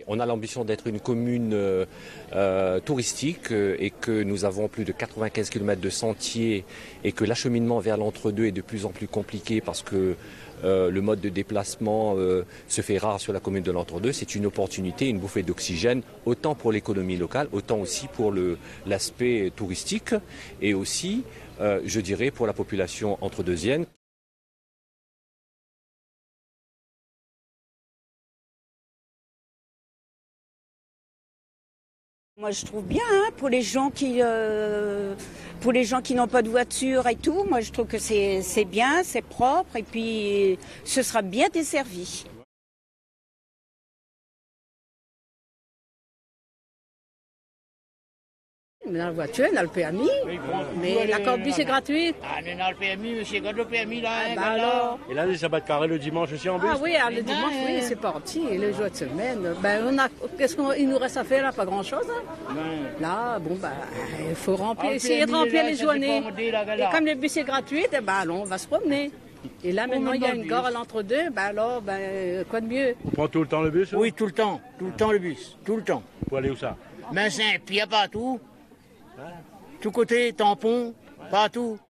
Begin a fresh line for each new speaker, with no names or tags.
On a l'ambition d'être une commune touristique et que nous avons plus de 95 km de sentiers et que l'acheminement vers l'entre-deux est de plus en plus compliqué parce que le mode de déplacement se fait rare sur la commune de l'entre-deux. C'est une opportunité, une bouffée d'oxygène, autant pour l'économie locale, autant aussi pour l'aspect touristique et aussi, je dirais, pour la population entredeusienne.
Moi, je trouve bien pour les gens qui n'ont pas de voiture et tout. Moi, je trouve que c'est bien, c'est propre et puis ce sera bien desservi.
Mais dans la voiture, on a le permis. Mais la carte bus est gratuite.
Ah, on a le permis, monsieur, quand le permis là.
Alors.
Et là, les sabats de carré le dimanche aussi en bus?
Ah oui, le dimanche, oui, c'est parti. Et les jours de semaine, qu'est-ce qu'il nous reste à faire là? Pas grand-chose. Hein? Là, il faut essayer de remplir les journées. Et comme le bus est gratuit, allons, on va se promener. Et là, maintenant, il y a une gare à l'entre-deux, quoi de mieux?
On prend tout le temps le bus?
Oui, tout le temps le bus, tout le temps.
Pour aller où ça?
Mais c'est un pire partout. Tout côté, tampon, partout.